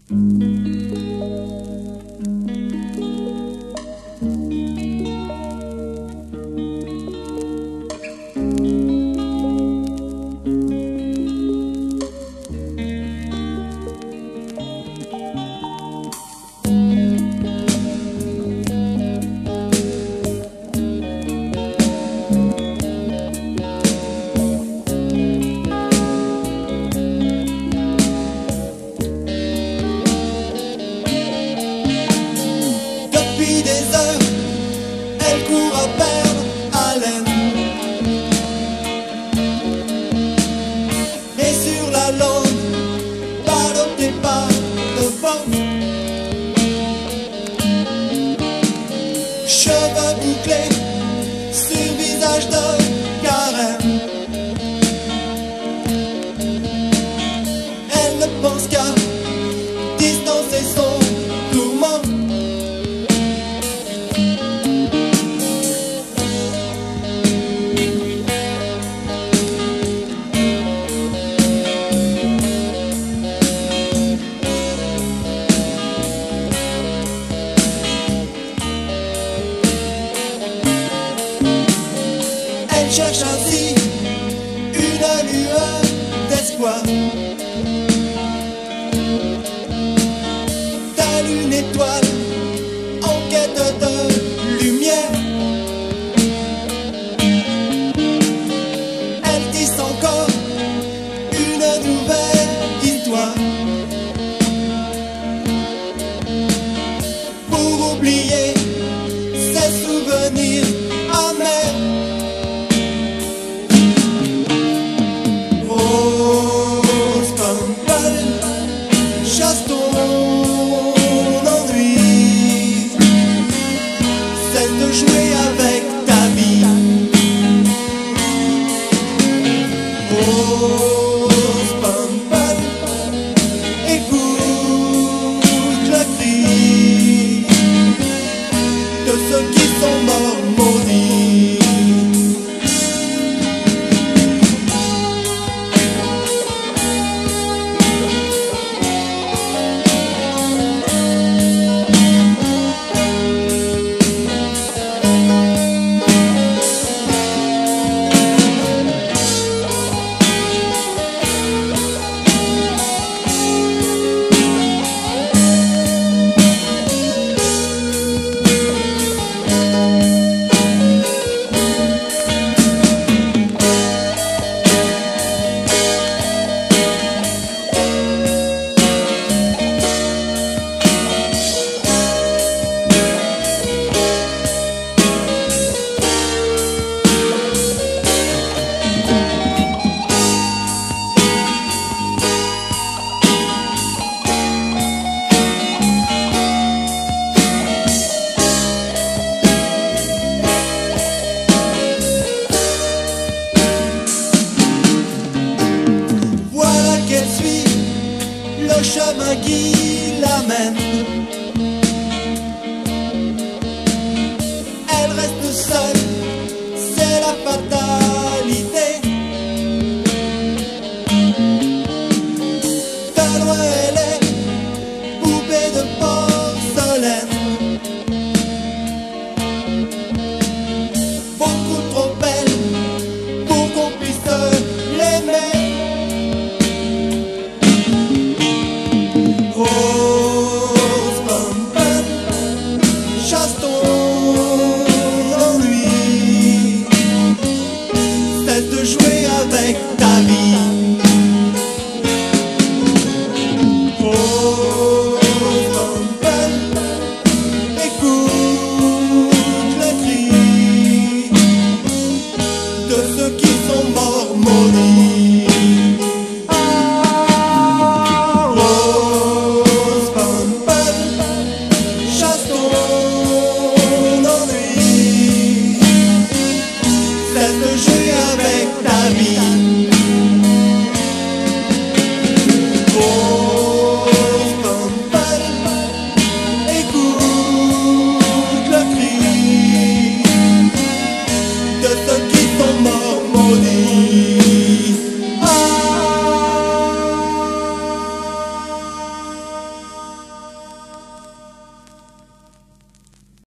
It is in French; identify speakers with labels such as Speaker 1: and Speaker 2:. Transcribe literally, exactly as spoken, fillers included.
Speaker 1: Elle court à perdre haleine. Et sur la langue, ballottée par le vent. Cheveux bouclés sur visage de carême. Elle ne pense qu'à distancer son tourment. Elle cherche ainsi une lueur d'espoir, telle une étoile en quête de lumière. Elle tisse encore une nouvelle histoire pour oublier ses souvenirs amers. Chasse ton ennui, cesse de jouer avec ta vie. Oh, Spampan, écoute le cri de ceux qui sont morts maudits. Le chemin qui l'amène.